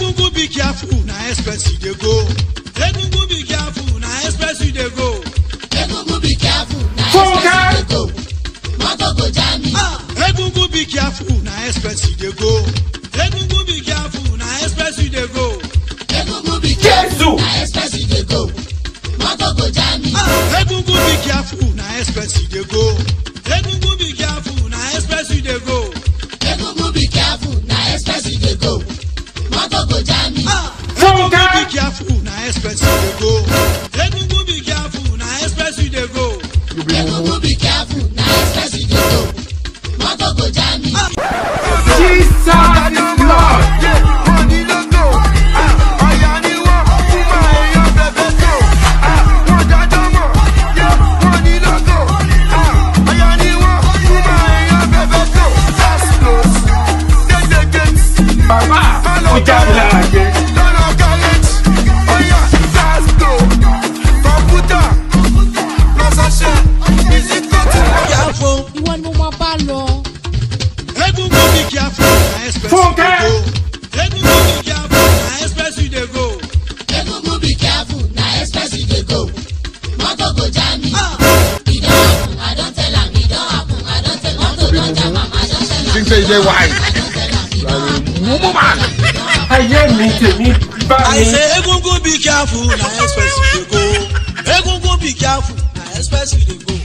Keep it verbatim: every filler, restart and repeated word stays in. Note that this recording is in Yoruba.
Egungun be careful, na express you dey go. Egungun be careful, na express you dey go. Egungun be careful, na express you dey go. Moto go jam me. Egungun be careful, na express you dey go. Egungun be careful, na express you dey go. Egungun be careful, na express you dey go. Moto go jam me. Egungun be careful, na express you dey go. Egungun be careful, na express you dey go. Egungun be careful, na express you dey go. Moto go jam me. Egungun be careful, na express you dey go. Egungun be careful, na express you dey go. Egungun be careful, na express you dey go. Moto go jam me. Jesus is Lord. I say Egungun be careful, na express you dey go. Egungun be careful, na express you dey go.